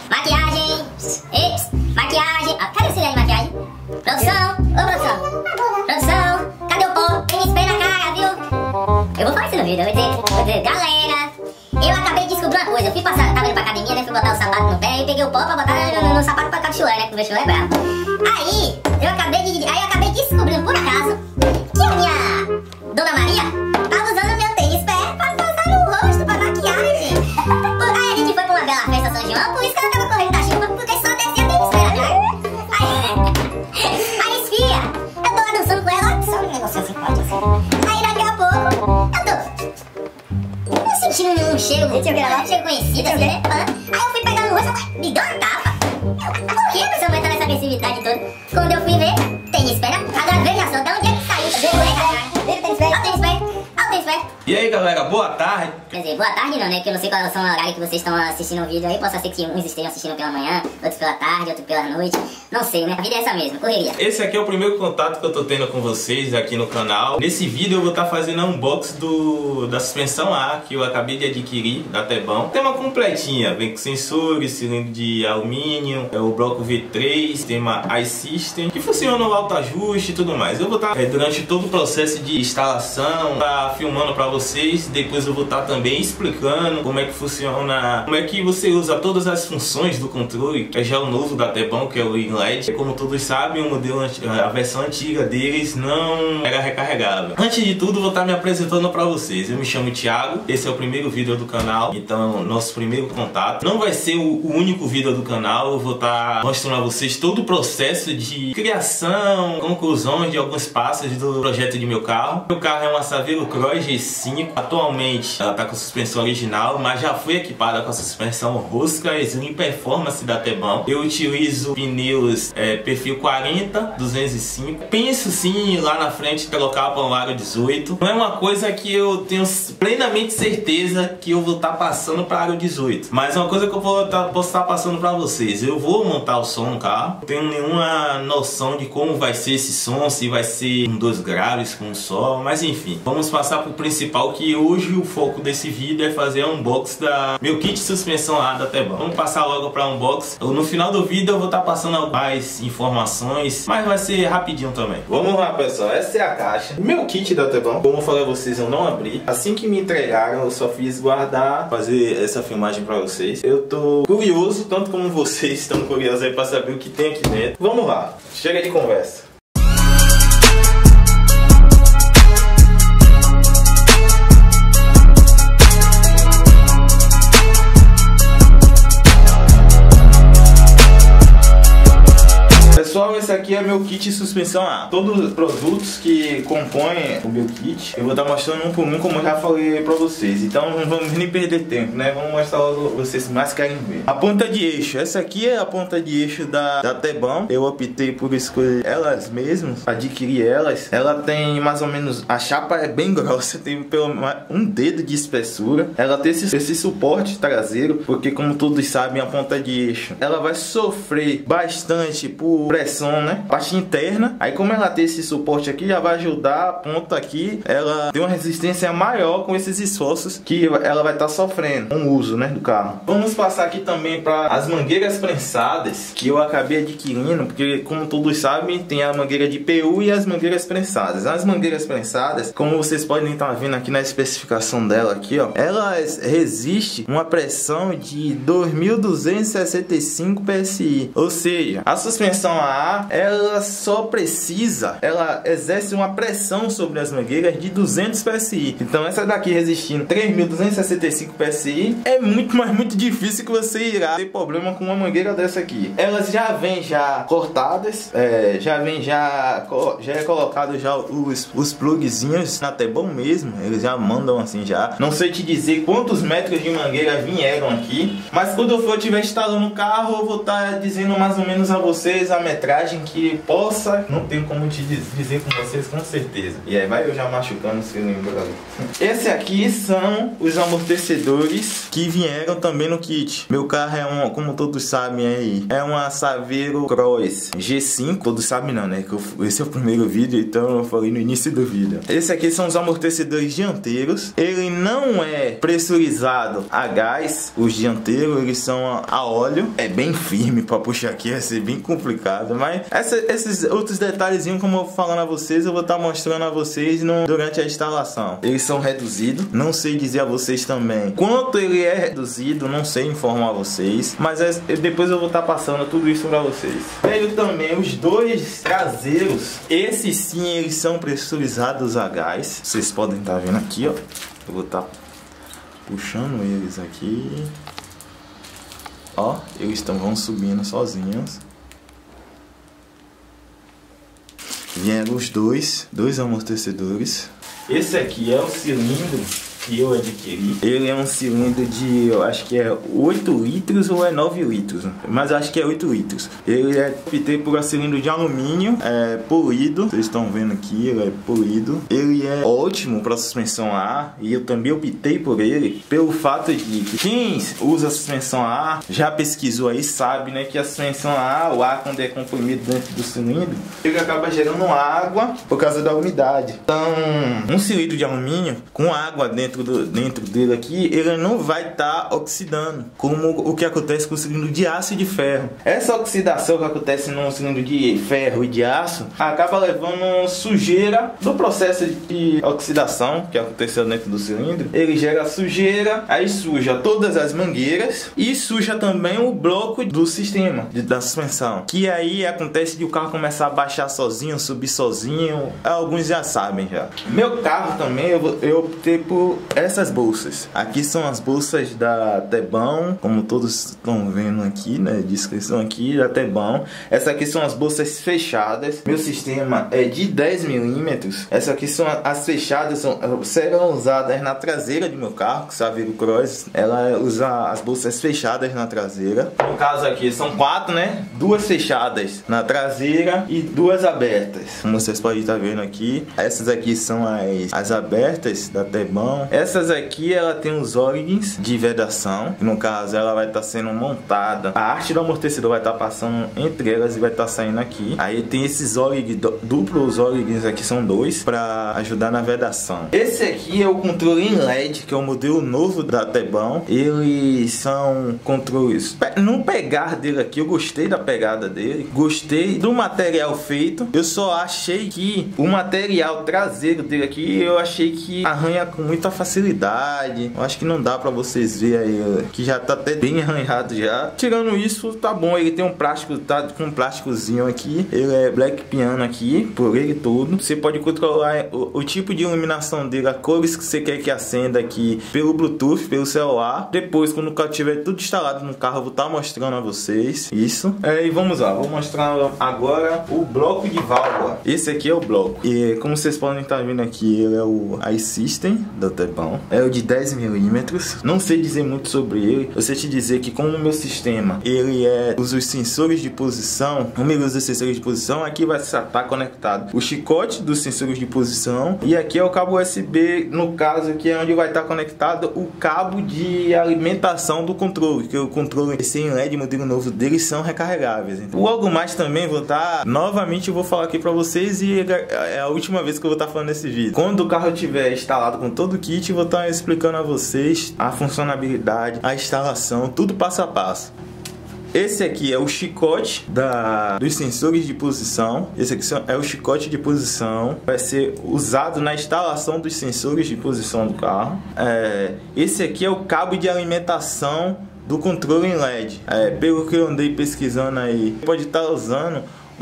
Maquiagem. Maquiagem. Ah, cadê o auxiliar de maquiagem? Produção. Ô, produção. Produção. Cadê o pó? Tem spray na cara, viu? Eu vou falar isso no vídeo. Eu vou dizer, galera, eu acabei de descobrir uma coisa. Eu fui passar, tava indo pra academia, né? Fui botar o sapato no pé e peguei o pó pra botar no sapato pra ficar de chulé, né? Porque o chulé é bravo. Aí, eu acabei descobrindo por acaso que a minha Dona Maria tava usando meu tênis pé pra passar no rosto, pra maquiagem. Aí a gente foi pra uma bela festa São João, por isso que ela tava correndo da chuva, porque só descia tênis pé, né? Aí, esfia, eu tô lá dançando com ela, só um negócio assim, pode assim. Aí daqui a pouco, eu tô sentindo um cheiro conhecido, assim, né? Aí eu fui pegar no rosto, me deu uma tapa. Por que essa mãe tá nessa agressividade toda? Quando eu fui ver, tênis pé, agora veja só, de onde é que saiu? Olha o tênis pé, olha o tênis pé, olha o tênis pé. E aí galera, boa tarde. Quer dizer, boa tarde não, né? Porque eu não sei qual são o horário que vocês estão assistindo o vídeo aí. Possa ser que uns estejam assistindo pela manhã, outros pela tarde, outros pela noite. Não sei, né? A vida é essa mesmo, correria. Esse aqui é o primeiro contato que eu tô tendo com vocês aqui no canal. Nesse vídeo eu vou estar fazendo um unboxing da suspensão A que eu acabei de adquirir da Tebão. Tem uma completinha, vem com sensores, cilindro de alumínio, o bloco V3, tem uma iSystem, que funciona no autoajuste e tudo mais. Eu vou estar durante todo o processo de instalação, tá filmando pra vocês. Depois eu vou estar também explicando como é que funciona, como é que você usa todas as funções do controle, que é já o novo da Tebão, que é o LED. Como todos sabem, o modelo, a versão antiga deles não era recarregável. Antes de tudo, vou estar me apresentando pra vocês. Eu me chamo Thiago, esse é o primeiro vídeo do canal, então nosso primeiro contato. Não vai ser o único vídeo do canal, eu vou estar mostrando a vocês todo o processo de criação, conclusões de alguns passos do projeto de meu carro. Meu carro é uma Saveiro Cross G5, atualmente ela está com suspensão original, mas já foi equipada com a suspensão rosca Slim Performance da Tebão. Eu utilizo pneus perfil 40, 205. Penso sim lá na frente colocar para um aro 18. Não é uma coisa que eu tenho plenamente certeza que eu vou estar passando para aro 18, mas é uma coisa que eu posso estar passando para vocês. Eu vou montar o som no carro, não tenho nenhuma noção de como vai ser esse som, se vai ser com 2 graves, com um só, mas enfim, vamos passar para o principal, que hoje o foco desse vídeo é fazer um unboxing da meu kit de suspensão A da Tebão. Vamos passar logo para unboxing. No final do vídeo eu vou estar passando mais informações, mas vai ser rapidinho também. Vamos lá, pessoal, essa é a caixa. Meu kit da Tebão, como eu falei a vocês, eu não abri. Assim que me entregaram, eu só fiz guardar, fazer essa filmagem para vocês. Eu tô curioso, tanto como vocês estão curiosos aí para saber o que tem aqui dentro. Vamos lá, chega de conversa. Pessoal, esse aqui é meu kit de suspensão A. Todos os produtos que compõem o meu kit, eu vou estar mostrando um por um, como eu já falei pra vocês. Então não vamos nem perder tempo, né? Vamos mostrar logo vocês mais querem ver. A ponta de eixo. Essa aqui é a ponta de eixo da Tebão. Eu optei por escolher elas mesmas, adquirir elas. Ela tem mais ou menos... A chapa é bem grossa, tem pelo menos um dedo de espessura. Ela tem esse suporte traseiro, porque como todos sabem, a ponta de eixo, ela vai sofrer bastante por pressão, né? Parte interna. Aí como ela tem esse suporte aqui, já vai ajudar a ponta aqui, ela tem uma resistência maior com esses esforços que ela vai estar sofrendo com o uso, né, do carro. Vamos passar aqui também para as mangueiras prensadas, que eu acabei adquirindo, porque como todos sabem, tem a mangueira de PU e as mangueiras prensadas. As mangueiras prensadas, como vocês podem estar vendo aqui na especificação dela aqui, ó, ela resiste uma pressão de 2.265 PSI, ou seja, a suspensão A, ela só precisa, ela exerce uma pressão sobre as mangueiras de 200 PSI. Então essa daqui resistindo 3.265 PSI, é muito, mas muito difícil que você irá ter problema com uma mangueira dessa aqui. Elas já vêm já cortadas, já é colocado já os plugzinhos na Tebão mesmo, eles já mandam assim já. Não sei te dizer quantos metros de mangueira vieram aqui, mas quando eu estiver instalando o carro, eu vou estar dizendo mais ou menos a vocês a metragem viagem que possa, não tenho como te dizer com vocês com certeza. E aí vai eu já machucando o cilindro ali. Esse aqui são os amortecedores que vieram também no kit. Meu carro é como todos sabem aí, é uma Saveiro Cross G5. Todos sabem não, né? Que esse é o primeiro vídeo, então eu falei no início do vídeo. Esse aqui são os amortecedores dianteiros. Ele não é pressurizado a gás. Os dianteiros, eles são a óleo. É bem firme para puxar aqui, vai ser bem complicado. Mas esses outros detalhezinhos, como eu vou falando a vocês, eu vou estar mostrando a vocês durante a instalação. Eles são reduzidos. Não sei dizer a vocês também quanto ele é reduzido, não sei informar vocês. Mas depois eu vou estar passando tudo isso para vocês. Veio também os dois traseiros. Esses sim, eles são pressurizados a gás. Vocês podem estar vendo aqui, ó. Eu vou estar puxando eles aqui. Ó, eles vão subindo sozinhos. Vieram os dois amortecedores. Esse aqui é o cilindro que eu adquiri. Ele é um cilindro de, eu acho que é 8 litros ou é 9 litros, mas acho que é 8 litros. Ele é optei por um cilindro de alumínio, polido. Vocês estão vendo aqui, ele é polido. Ele é ótimo para suspensão a ar, e eu também optei por ele pelo fato de que quem usa suspensão a ar já pesquisou aí, sabe, né, que a suspensão a ar, o ar quando é comprimido dentro do cilindro, ele acaba gerando água por causa da umidade. Então, um cilindro de alumínio com água dentro dele aqui, ele não vai estar oxidando, como o que acontece com o cilindro de aço e de ferro. Essa oxidação que acontece no cilindro de ferro e de aço acaba levando sujeira do processo de oxidação que aconteceu dentro do cilindro. Ele gera sujeira, aí suja todas as mangueiras e suja também o bloco do sistema da suspensão, que aí acontece de o carro começar a baixar sozinho, subir sozinho. Alguns já sabem já. Meu carro também eu optei por essas bolsas. Aqui são as bolsas da Tebão, como todos estão vendo aqui, né? Descrição aqui da Tebão. Essa aqui são as bolsas fechadas. Meu sistema é de 10 milímetros. Essa aqui são as fechadas, serão usadas na traseira de meu carro, que Saveiro Cross. Ela usa as bolsas fechadas na traseira. No caso aqui são 4, né? 2 fechadas na traseira e 2 abertas. Como vocês podem estar vendo aqui, essas aqui são as abertas da Tebão. Essas aqui, ela tem os órgãos de vedação. No caso, ela vai estar sendo montada. A arte do amortecedor vai estar passando entre elas e vai estar saindo aqui. Aí tem esses órgãos, duplos órgãos aqui, são 2, para ajudar na vedação. Esse aqui é o controle em LED, que é o modelo novo da Tebão. Eles são controles. No pegar dele aqui, eu gostei da pegada dele. Gostei do material feito. Eu só achei que o material traseiro dele aqui, eu achei que arranha com muita facilidade. Eu acho que não dá pra vocês verem aí, que já tá até bem arranhado já. Tirando isso, tá bom. Ele tem um plástico, tá com um plásticozinho aqui. Ele é black piano aqui, por ele todo. Você pode controlar o tipo de iluminação dele, a cores que você quer que acenda aqui pelo Bluetooth, pelo celular. Depois, quando tiver tudo instalado no carro, eu vou estar mostrando a vocês isso. E vamos lá, vou mostrar agora o bloco de válvula. Esse aqui é o bloco. E como vocês podem estar vendo aqui, ele é o iSystem da Tebão. É o de 10 milímetros. Não sei dizer muito sobre ele. Eu sei te dizer que como o meu sistema ele usa os sensores de posição, como ele usa os sensores de posição, aqui vai estar conectado o chicote dos sensores de posição, e aqui é o cabo USB, no caso aqui é onde vai estar conectado o cabo de alimentação do controle, que o controle esse em LED modelo novo deles são recarregáveis. Então, logo mais também vou estar, novamente eu vou falar aqui pra vocês, e é a última vez que eu vou estar falando nesse vídeo. Quando o carro estiver instalado com todo o kit, vou estar explicando a vocês a funcionalidade, a instalação, tudo passo a passo. Esse aqui é o chicote dos sensores de posição. Esse aqui é o chicote de posição. Vai ser usado na instalação dos sensores de posição do carro. Esse aqui é o cabo de alimentação do controle em LED. Pelo que eu andei pesquisando aí, pode estar usando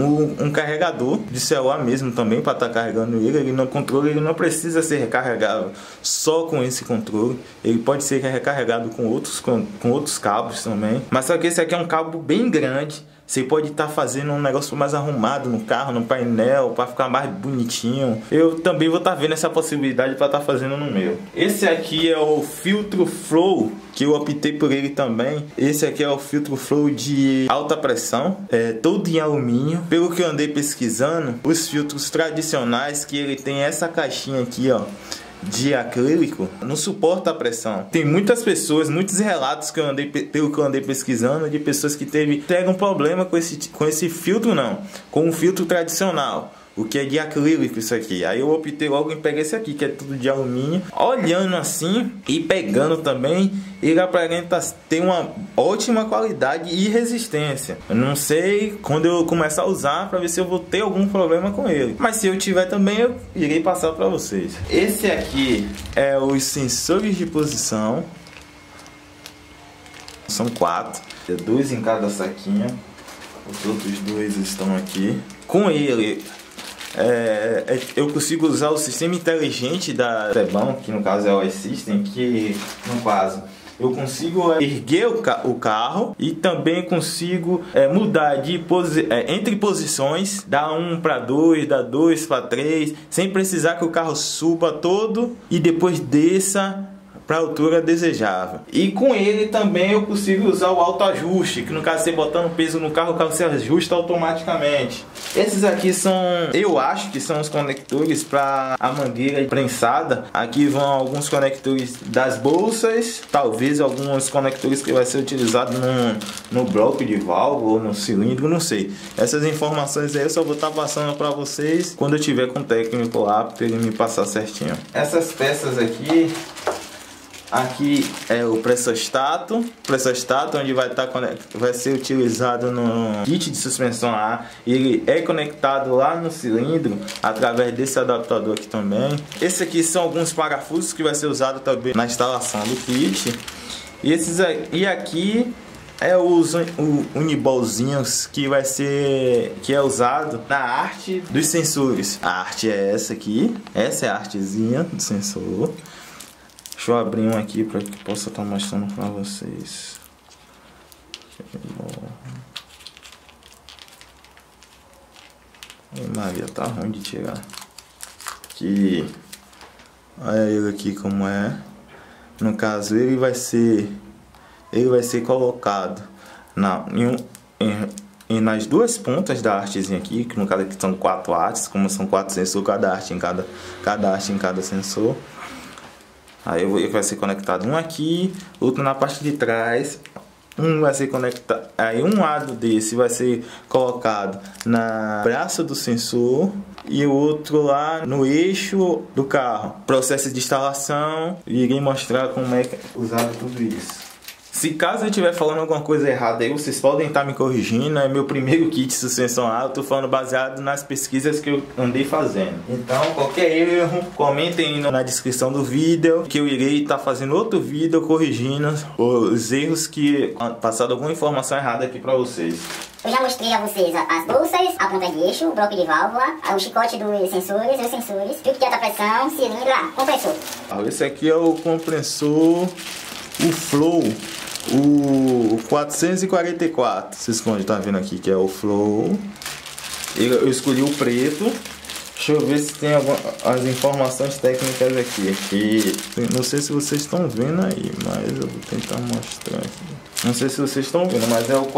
um carregador de celular mesmo também para estar carregando ele. No controle ele não precisa ser recarregável só com esse controle, ele pode ser recarregado com outros cabos também, mas só que esse aqui é um cabo bem grande, Você pode estar fazendo um negócio mais arrumado no carro, no painel, para ficar mais bonitinho. Eu também vou estar vendo essa possibilidade para estar fazendo no meu. Esse aqui é o filtro Flow, que eu optei por ele também. Esse aqui é o filtro Flow de alta pressão, todo em alumínio. Pelo que eu andei pesquisando, os filtros tradicionais, que ele tem essa caixinha aqui, ó, de acrílico, não suporta a pressão. Tem muitas pessoas, muitos relatos que eu andei, pelo que eu andei pesquisando, de pessoas que tiveram um problema com esse filtro, não, com o filtro tradicional, o que é de acrílico isso aqui. Aí eu optei logo em pegar esse aqui, que é tudo de alumínio. Olhando assim e pegando também, ele aparenta ter uma ótima qualidade e resistência. Eu não sei quando eu começar a usar para ver se eu vou ter algum problema com ele, mas se eu tiver também, eu irei passar para vocês. Esse aqui é os sensores de posição. São 4, 2 em cada saquinho. Os outros 2 estão aqui. Com ele eu consigo usar o sistema inteligente da Tebão, que no caso é o iSystem, que no caso eu consigo erguer o carro e também consigo mudar de entre posições, dar 1 para 2, dar 2 para 3, sem precisar que o carro suba todo e depois desça para a altura desejável. E com ele também eu consigo usar o autoajuste, que no caso você botando peso no carro, o carro se ajusta automaticamente. Esses aqui são, eu acho que são os conectores para a mangueira prensada. Aqui vão alguns conectores das bolsas, talvez alguns conectores que vai ser utilizado no bloco de válvula ou no cilindro, não sei. Essas informações aí eu só vou estar passando para vocês quando eu tiver com o técnico lá, para ele me passar certinho. Essas peças aqui é o pressostato, onde vai ser utilizado no kit de suspensão a ar. Ele é conectado lá no cilindro através desse adaptador aqui também. Esse aqui são alguns parafusos que vai ser usado também na instalação do kit. E aqui é os unibolzinhos que é usado na arte dos sensores. A arte é essa aqui, essa é a artezinha do sensor. Deixa eu abrir um aqui para que possa estar mostrando para vocês. Maria, tá ruim de tirar. Aqui, olha ele aqui como é. No caso, ele vai ser colocado nas duas pontas da hastezinha aqui, que no caso aqui são 4 hastes, como são 4 sensores, cada haste em cada sensor. Aí ele vai ser conectado um aqui, outro na parte de trás. Um vai ser conectado, aí um lado desse vai ser colocado na braça do sensor e o outro lá no eixo do carro. Processo de instalação, irei mostrar como é que é usado tudo isso. Se caso eu estiver falando alguma coisa errada aí, vocês podem estar me corrigindo. É meu primeiro kit de suspensão a ar, eu tô falando baseado nas pesquisas que eu andei fazendo. Então, qualquer erro, comentem na descrição do vídeo, que eu irei estar fazendo outro vídeo corrigindo os erros que passado alguma informação errada aqui pra vocês. Eu já mostrei a vocês as bolsas, a ponta de eixo, o bloco de válvula, o chicote dos sensores, os sensores, filtro de alta pressão, cilindro, compressor. Esse aqui é o compressor, o Flow. O 444, vocês podem estar vendo aqui que é o Flow. Eu escolhi o preto. Deixa eu ver se tem as informações técnicas aqui. Não sei se vocês estão vendo aí, mas eu vou tentar mostrar aqui. Não sei se vocês estão vendo, mas é o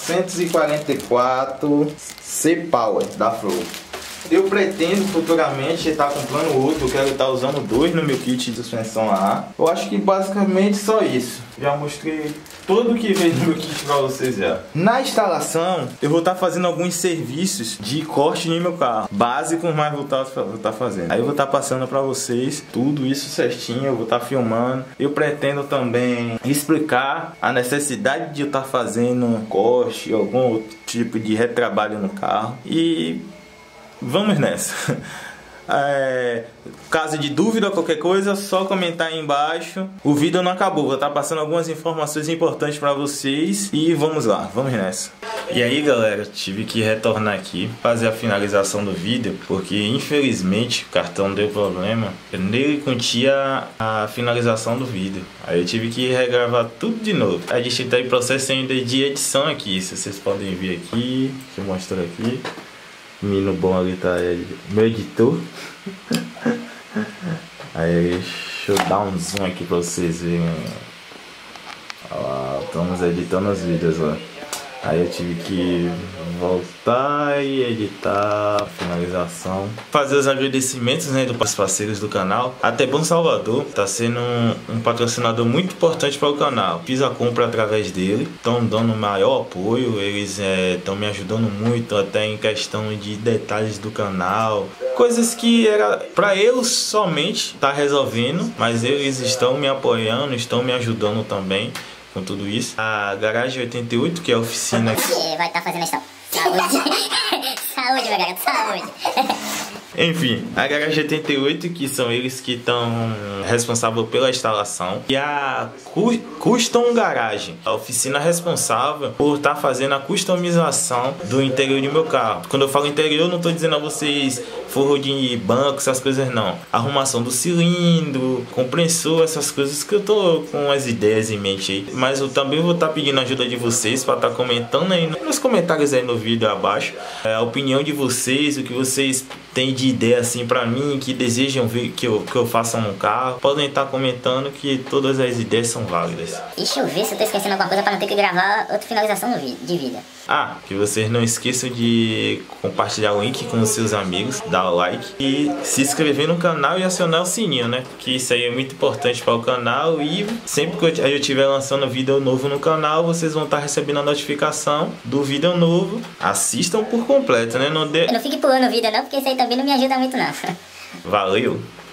444 C-Power da Flow. Eu pretendo futuramente estar comprando outro, eu quero estar usando 2 no meu kit de suspensão a ar. Eu acho que basicamente só isso. Já mostrei tudo que veio no meu kit para vocês já. Na instalação, eu vou estar fazendo alguns serviços de corte no meu carro. Básicos, mas vou estar fazendo. Aí eu vou estar passando para vocês tudo isso certinho, eu vou estar filmando. Eu pretendo também explicar a necessidade de eu estar fazendo um corte, algum outro tipo de retrabalho no carro. E vamos nessa. Caso de dúvida ou qualquer coisa, só comentar aí embaixo. O vídeo não acabou, vou estar passando algumas informações importantes para vocês. E vamos lá, vamos nessa. E aí galera, tive que retornar aqui, fazer a finalização do vídeo, porque infelizmente o cartão deu problema. Nele continha a finalização do vídeo. Aí eu tive que regravar tudo de novo. A gente está em processo ainda de edição aqui, se vocês podem ver aqui. Deixa eu mostrar aqui. O menino bom ali tá meu editor. Aí deixa eu dar um zoom aqui pra vocês verem. Ó, estamos editando os vídeos lá. Aí eu tive que voltar e editar a finalização. Fazer os agradecimentos, né, dos parceiros do canal. A Tebom Salvador tá sendo um patrocinador muito importante para o canal. Fiz a compra através dele, estão dando maior apoio. Eles estão me ajudando muito até em questão de detalhes do canal. Coisas que era para eu somente tá resolvendo, mas eles estão me apoiando, estão me ajudando também com tudo isso. A Garagem 88, que é a oficina que vai estar fazendo isso. Saúde. Saúde, meu garoto, saúde. Enfim, a Garagem 88, que são eles que estão responsáveis pela instalação. E a Custom Garage, a oficina responsável por estar fazendo a customização do interior do meu carro. Quando eu falo interior, eu não estou dizendo a vocês forro de banco, essas coisas não. Arrumação do cilindro, compressor, essas coisas que eu tô com as ideias em mente aí. Mas eu também vou estar pedindo ajuda de vocês para estar comentando aí nos comentários aí no vídeo abaixo a opinião de vocês, o que vocês têm de ideia assim pra mim, que desejam ver que eu faça no carro. Podem estar comentando que todas as ideias são válidas. Deixa eu ver se eu tô esquecendo alguma coisa pra não ter que gravar outra finalização de vídeo. Ah, que vocês não esqueçam de compartilhar o link com os seus amigos, dar o like e se inscrever no canal e acionar o sininho, né? Que isso aí é muito importante para o canal e sempre que eu estiver lançando vídeo novo no canal, vocês vão estar recebendo a notificação do vídeo novo. Assistam por completo, né? Não fique pulando o vídeo não, porque isso aí também não me ajuda muito não. Valeu!